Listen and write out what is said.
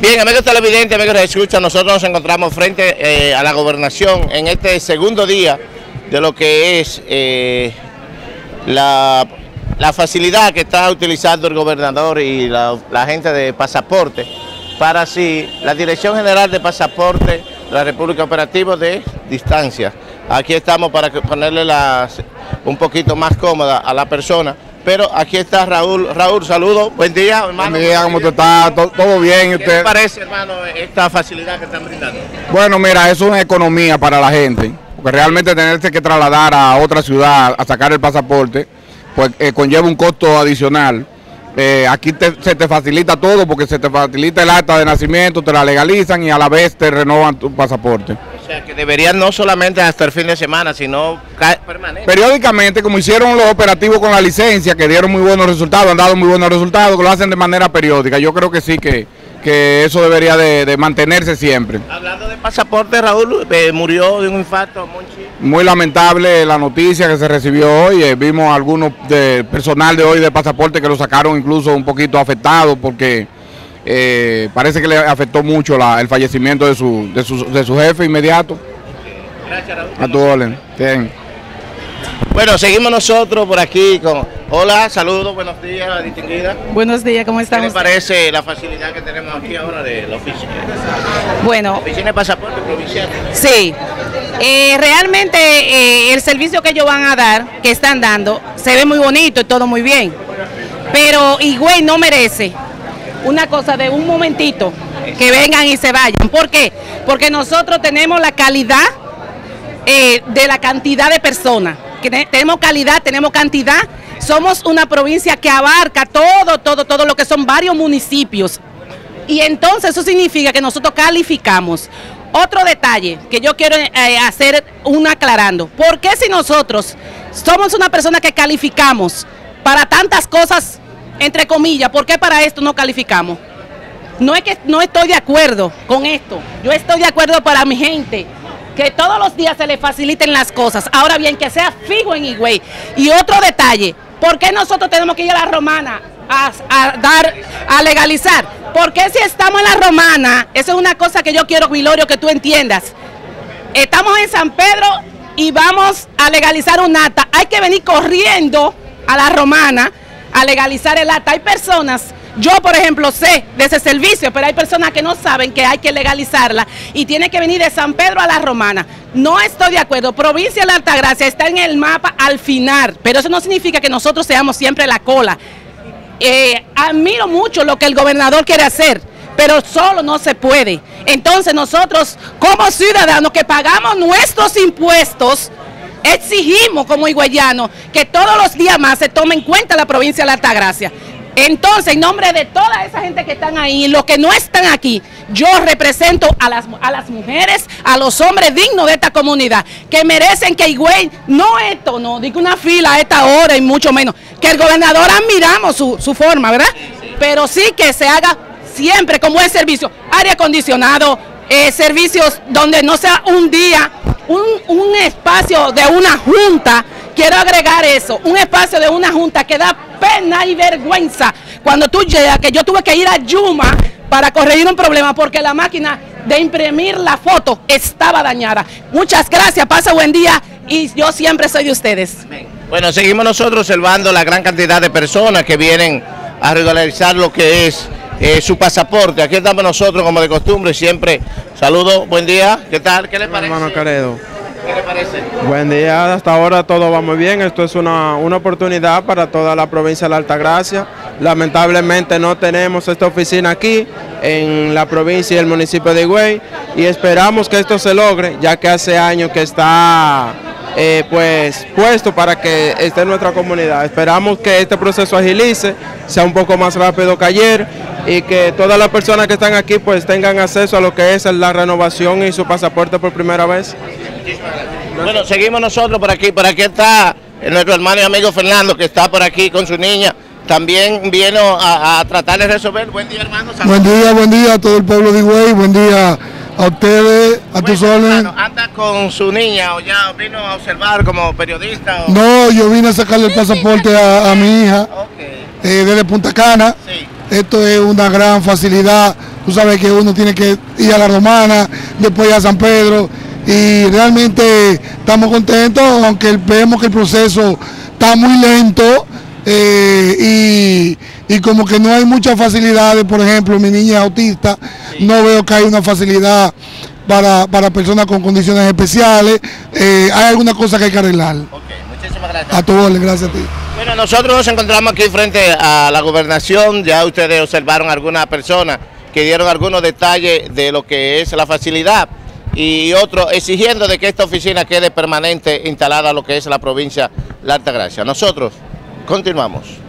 Bien, amigos televidentes, amigos de escucha, nosotros nos encontramos frente a la gobernación en este segundo día de lo que es la facilidad que está utilizando el gobernador y la gente de pasaporte para así la Dirección General de Pasaporte de la República Operativa de Distancia. Aquí estamos para ponerle un poquito más cómoda a la persona. Pero aquí está Raúl. Raúl, saludos. Buen día, hermano. Buen día, ¿cómo te está? ¿Todo bien? ¿Y usted? ¿Qué le parece, hermano, esta facilidad que están brindando? Bueno, mira, eso es una economía para la gente. Porque realmente tenerse que trasladar a otra ciudad a sacar el pasaporte, pues conlleva un costo adicional. Aquí se te facilita todo porque se te facilita el acta de nacimiento, te la legalizan y a la vez te renovan tu pasaporte. O sea, que deberían no solamente hasta el fin de semana, sino permanente. Periódicamente, como hicieron los operativos con la licencia, que dieron muy buenos resultados, han dado muy buenos resultados, que lo hacen de manera periódica. Yo creo que sí, que eso debería de mantenerse siempre. Hablando de pasaporte, Raúl, murió de un infarto, Monchi. Muy lamentable la noticia que se recibió hoy. Vimos algunos personal de hoy de pasaporte que lo sacaron incluso un poquito afectado porque parece que le afectó mucho el fallecimiento de su jefe inmediato. Gracias, Raúl. A tu orden. Bien. Bueno, seguimos nosotros por aquí con... Hola, saludos, buenos días, distinguida. Buenos días, ¿cómo estamos? ¿Qué le parece la facilidad que tenemos aquí ahora de la oficina? Bueno, Oficina de pasaporte provincial. sí. Realmente el servicio que ellos van a dar, que están dando, se ve muy bonito y todo muy bien. Pero Higüey no merece una cosa de un momentito, que vengan y se vayan. ¿Por qué? Porque nosotros tenemos la calidad de la cantidad de personas. Tenemos calidad, tenemos cantidad. Somos una provincia que abarca todo lo que son varios municipios. Y entonces eso significa que nosotros calificamos. Otro detalle que yo quiero hacer aclarando. ¿Por qué si nosotros somos una persona que calificamos para tantas cosas, entre comillas, por qué para esto no calificamos? No es que no estoy de acuerdo con esto. Yo estoy de acuerdo para mi gente, que todos los días se le faciliten las cosas. Ahora bien, que sea fijo en Higüey. Y otro detalle, ¿por qué nosotros tenemos que ir a la Romana a legalizar? Porque si estamos en la Romana, eso es una cosa que yo quiero, Vilorio, que tú entiendas. Estamos en San Pedro y vamos a legalizar un acta. Hay que venir corriendo a la Romana a legalizar el acta. Hay personas... Yo, por ejemplo, sé de ese servicio, pero hay personas que no saben que hay que legalizarla y tiene que venir de San Pedro a la Romana. No estoy de acuerdo. Provincia de la Altagracia está en el mapa al final, pero eso no significa que nosotros seamos siempre la cola. Admiro mucho lo que el gobernador quiere hacer, pero solo no se puede. Entonces nosotros, como ciudadanos que pagamos nuestros impuestos, exigimos como higüeyanos que todos los días más se tome en cuenta la provincia de la Altagracia. Entonces, en nombre de toda esa gente que están ahí y los que no están aquí, yo represento a las mujeres, a los hombres dignos de esta comunidad, que merecen que Higüey, no esto, no, digo una fila a esta hora y mucho menos, que el gobernador admiramos su forma, ¿verdad? Pero sí que se haga siempre con buen servicio, aire acondicionado, servicios donde no sea un día, un espacio de una junta. Quiero agregar eso, un espacio de una junta que da pena y vergüenza cuando tú llegas, que yo tuve que ir a Yuma para corregir un problema porque la máquina de imprimir la foto estaba dañada. Muchas gracias, pasa buen día y yo siempre soy de ustedes. Bueno, seguimos nosotros observando la gran cantidad de personas que vienen a regularizar lo que es su pasaporte. Aquí estamos nosotros como de costumbre, siempre. Saludos, buen día, ¿qué tal? ¿Qué le parece? Hermano Caredo. ¿Qué le parece? Buen día, hasta ahora todo va muy bien. Esto es una oportunidad para toda la provincia de la Altagracia. Lamentablemente no tenemos esta oficina aquí en la provincia y el municipio de Higüey y esperamos que esto se logre, ya que hace años que está pues puesto para que esté en nuestra comunidad. Esperamos que este proceso agilice, sea un poco más rápido que ayer y que todas las personas que están aquí pues tengan acceso a lo que es la renovación y su pasaporte por primera vez. Bueno, seguimos nosotros por aquí está nuestro hermano y amigo Fernando, que está por aquí con su niña, también vino a tratar de resolver. Buen día, hermano. Saludos. Buen día a todo el pueblo de Higüey, buen día a ustedes, a tus órdenes. ¿Anda con su niña o ya vino a observar como periodista? No, yo vine a sacarle el pasaporte a mi hija, Okay. desde Punta Cana. Sí. Esto es una gran facilidad Tú sabes que uno tiene que ir a la Romana, después a San Pedro, y realmente estamos contentos, aunque vemos que el proceso está muy lento y como que no hay muchas facilidades. Por ejemplo, mi niña es autista, no veo que hay una facilidad para personas con condiciones especiales. Hay alguna cosa que hay que arreglar. Muchísimas gracias. A tu orden, gracias a ti. Bueno, nosotros nos encontramos aquí frente a la gobernación. Ya ustedes observaron algunas personas que dieron algunos detalles de lo que es la facilidad y otros exigiendo de que esta oficina quede permanente instalada en lo que es la provincia de La Altagracia. Nosotros continuamos.